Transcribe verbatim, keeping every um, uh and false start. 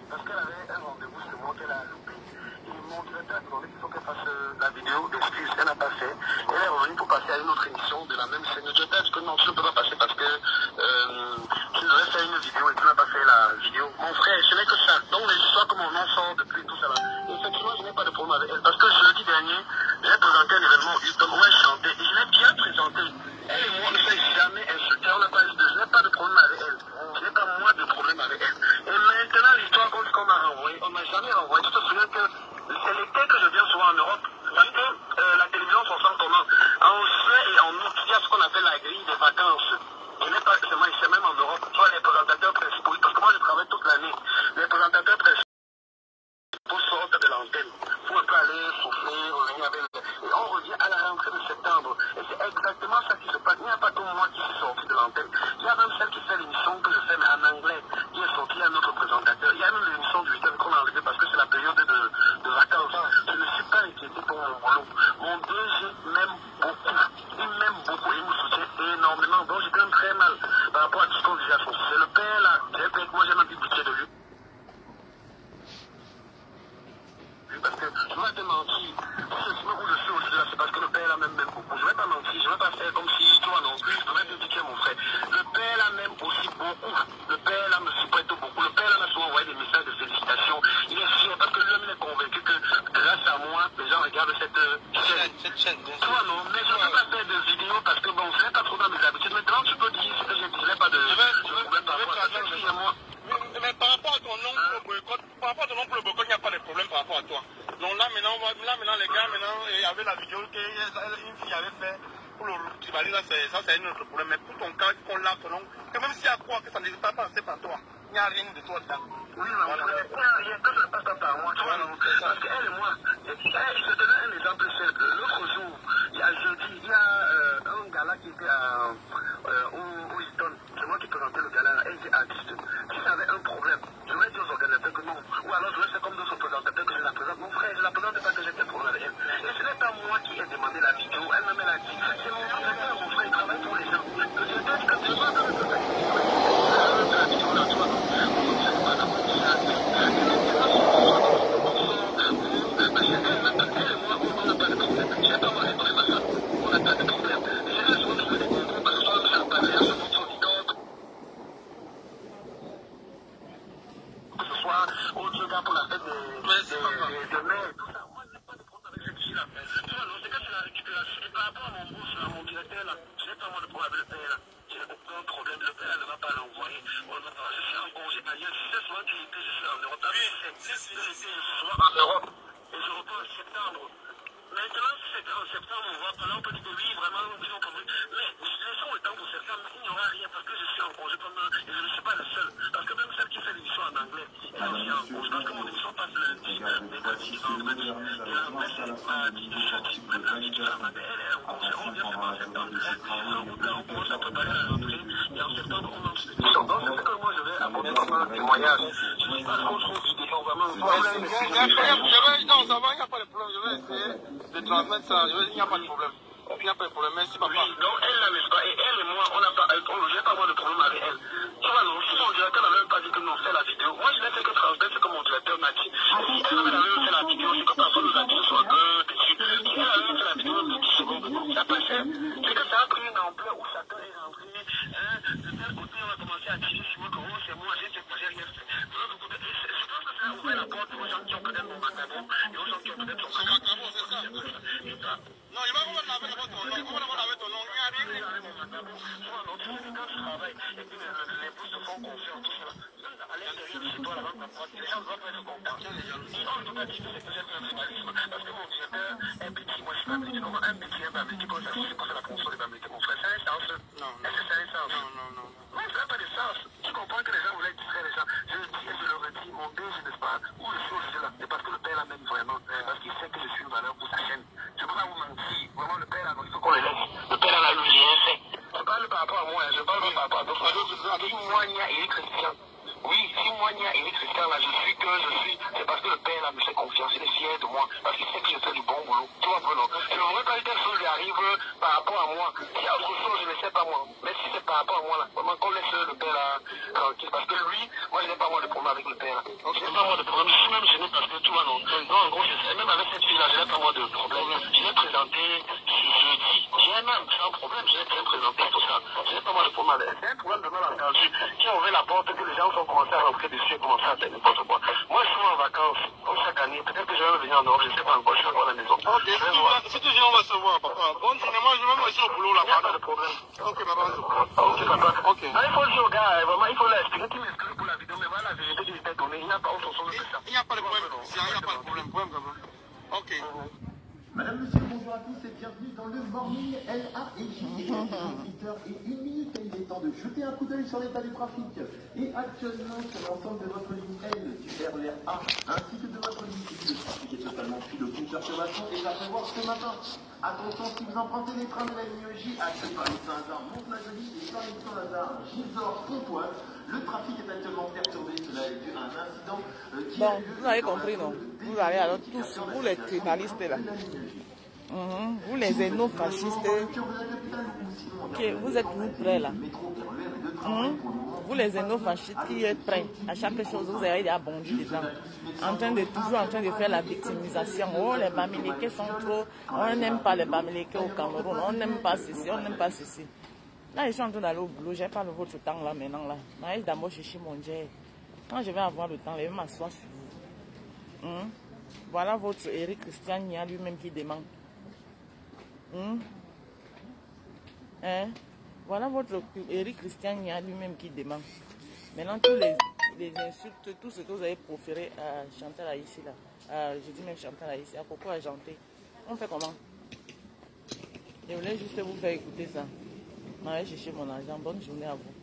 parce qu'elle avait un rendez-vous sur moi qu'elle a loupé. Et mon directeur a demandé qu'il faut qu'elle fasse la vidéo d'excuse, elle n'a pas fait. Elle est revenue pour passer à une autre émission de la même chaîne. Le directeur a dit que non, tu ne peux pas passer parce que euh, tu devrais faire une vidéo et tu n'as pas fait la vidéo. Mon frère, ce n'est que ça. Donc les histoires que mon nom sort depuis tout ça là. Et effectivement, je n'ai pas de problème avec elle. Parce que jeudi dernier, j'ai présenté un événement Houston où elle chantait. Et je l'ai bien présenté. Elle et moi, on ne s'est jamais insulté. On n'a pas eu de... Je n'ai pas de problème avec elle. Je n'ai pas moi de problème avec elle. Et maintenant, l'histoire qu'on m'a renvoyée, on ne m'a jamais renvoyé. Tu te souviens que c'est l'été que je viens souvent en Europe. Parce que euh, la télévision fonctionne comment? En juin et en août, il y a ce qu'on appelle la grille des vacances. Et n'est pas seulement ici, même en Europe. Soit les présentateurs principaux. Parce que moi, je travaille toute l'année. Les présentateurs principaux sortent de l'antenne. Il faut un peu aller souffler, revenir avec... Et on revient à la rentrée de septembre. Et c'est exactement ça qui se passe. Il n'y a pas que moi qui suis sorti de l'antenne. Il y a même celle qui fait l'émission que je fais, mais en anglais, qui est sortie à notre présentateur. Il y a même l'émission du week-end qu'on a enlevée parce que c'est la période de, de vacances. Je ne suis pas inquiété pour mon boulot. Mon D G m'aime beaucoup. Il m'aime beaucoup. Il me soutient énormément. Donc je gagne très mal par rapport à tout ce qu'on disait à son sujet. Le père là, j'ai payé que moi j'ai même plus pitié de lui. Parce que je ne vais pas mentir, si je suis où je suis aussi là, c'est parce que le père là m'aime même beaucoup. Je ne vais pas mentir, je ne vais pas faire comme si toi non plus, je vais te dire mon frère. Le père là m'aime aussi beaucoup. Le père là me supporte beaucoup. Le père là m'a souvent envoyé des messages de félicitations. Il est fier parce que lui-même il est convaincu que grâce à moi, les gens regardent cette chaîne. Cette chaîne. Toi non, mais je ne peux pas faire de vidéos parce que bon, je n'ai pas trop dans mes habitudes. Maintenant tu peux dire ce que j'ai dit, je n'ai pas de problème par rapport à ça. Excusez-moi. Mais, mais par rapport à ton nom pour le boycott, par rapport à ton nom pour le boycott, il n'y a pas de problème par rapport à toi. Donc là maintenant, là maintenant les gars, maintenant, il y avait la vidéo qu'une fille avait fait pour le tribalisme, là, ça c'est un autre problème. Mais pour ton cas, qu'on l'a ton nom, que même s'il y a quoi que ça ne pas passer par toi, il n'y a rien de toi dedans. Oui, mais voilà. Il n'y a rien que ça passe par moi, tu vois, non? Parce qu'elle et moi, je te donne un exemple simple. L'autre jour, il y a jeudi, il y a euh, un gars là qui était à, euh, au, au Easton. C'est moi qui présentais le gars là, elle était artiste. Si ça avait un problème, je vais dire aux organisateurs que non. Ou alors je vais faire comme d'autres présentateurs que je la présente. Mon frère, je la présente pas que j'ai des problèmes avec elle. Et ce n'est pas moi qui ai demandé la vidéo, elle-même elle a dit. C'est mon directeur, mon frère, il travaille pour les gens. Le directeur dit que c'est moi qui ai la vidéo là, tu vois, non? Non, ça va, il n'y a pas de problème. Je vais essayer de transmettre ça. Il n'y a pas de problème. Il n'y a pas de problème. Merci, papa. Oui, donc elle là, n'est-ce pas? Et elle et moi, on n'a pas, on n'a pas moi de problème avec elle. Tu vois, non, si mon directeur n'a même pas dit que non, fait la vidéo. Moi, je n'ai fait que transmettre ce que mon directeur m'a dit. Et si elle avait même fait la vidéo, c'est que parfois nous a dit soit que dessus. Si elle avait fait la vidéo de dix secondes, ça passait. C'est que ça a pris une ampleur où chacun est rentré. Hein, de tel côté, on a commencé à tirer sur moi que oh, c'est moi, j'ai rien fait. De l'autre côté, je pense que ça a ouvert la porte aux gens qui ont peut-être mon macabon et aux gens qui ont peut-être son macabon, c'est ça. Non, il va vous laver ton nom. Il va vous laver ton nom. Il n'y a rien. Moi, non, tu sais, quand je travaille et puis les pouces se font confiance, tout ça. À l'intérieur de chez toi, là-bas, les gens doivent être contents. Et on ne peut pas dire que c'est peut-être un tribalisme. Parce que mon directeur est petit, moi je suis pas petit. Comment un petit, un petit, comment ça se fait pour la promotion des Bamileke, mon frère? C'est un sens. Non. Est-ce que c'est un sens? Non, non, non. Non, ça n'a pas de sens. Tu comprends que les gens voulaient distraire les gens. Je le dis et je le redis, mon Dieu, je n'est pas. Où je suis aussi là. C'est parce que le père là m'aime vraiment. Parce qu'il sait que je suis une valeur pour sa chaîne. Je ne peux pas vous mentir. Vraiment, le père là, il faut qu'on le laisse. Le père là, lui, j'ai rien fait. Je parle par rapport à moi, je parle pas par rapport à d'autres. Si moi, il y a Eric Christian. Oui, si moi, il y a Eric Christian là, je suis que je suis. C'est parce que le père là me fait confiance. Il est fier de moi. Parce qu'il sait que je fais du bon boulot. Tu vois, Bruno? Je ne voudrais pas que quelque chose lui arrive par rapport à moi. S'il y a autre chose, je ne sais pas moi. Mais si c'est par rapport à moi là, vraiment qu'on laisse le père là tranquille. Parce que lui, moi, je n'ai pas pas moi le problème avec le père. Je n'ai pas moi de problème. Je suis même gêné parce que tout va non. Non, en gros, je sais, même avec cette fille-là, je n'ai pas moi de problème. Je l'ai présenté ce jeudi. J'ai même un problème, je l'ai très présenté tout ça. Je n'ai pas moi de problème avec elle. C'est un problème de mal entendu. Qui a ouvert la porte, que les gens sont commencés à rentrer dessus et commencer à faire n'importe quoi. Moi, je suis en vacances, comme chaque année. Peut-être que je vais venir en Europe, je ne sais pas encore, je suis encore à la maison. Ok, si tu viens, on va se voir, papa. Bonne journée, moi je vais me laisser au boulot là. Il n'y a pas de problème. Ok, papa. Ok, papa. Ok. Non, il faut le dire au gars, vraiment, il faut l'expliquer. Tu m'expliques pour la vidéo, mais voilà la vérité qui t'est donnée. Il n'y a pas autre chose que ça. Il n'y a pas de problème, il n'y a pas de problème, problème, papa. Ok. Madame, monsieur, bonjour à tous et bienvenue dans le Morning L A et J. Il est huit heures une minute et il est temps de jeter un coup d'œil sur l'état du trafic. Et actuellement, sur l'ensemble de votre ligne L du R E R A ainsi que de votre ligne Q, le trafic est totalement fluide, aucune perturbation et à prévoir ce matin. Attention, si vous empruntez les trains de la ligne J, accès par les Saint-Lazare, Mont-la-Jolie et par les Saint-Lazare, Gisors, Pontoise, le trafic est actuellement perturbé. Cela est dû à un incident euh, qui Bon, a eu lieu vous avez compris, non? Vous allez alors tous, vous les tribalistes là. Mmh, vous les énofascistes, okay, vous êtes où prêts là? Mmh, vous les énofascistes qui êtes prêts à chaque chose, vous avez déjà bondi les gens. En train de, toujours en train de faire la victimisation. Oh, les Bamileke sont trop. On n'aime pas les Bamileke au Cameroun. On n'aime pas ceci, on n'aime pas ceci. Là, je suis en train d'aller au boulot. Je n'ai pas le votre temps là maintenant. Là. Maïs d'abord chercher mon jet. Quand je vais avoir le temps, je vais m'asseoir sur vous. Mmh. Voilà votre Eric Christian Nia lui-même qui demande. Mmh. Hein? Voilà votre Eric Christian Nia lui-même qui demande. Maintenant, tous les, les insultes, tout ce que vous avez proféré à Chantal Aïssi là. À, je dis même Chantal Aïssi, à Coco à Janté. On fait comment? Je voulais juste vous faire écouter ça. Je vais chercher mon argent. Bonne journée à vous.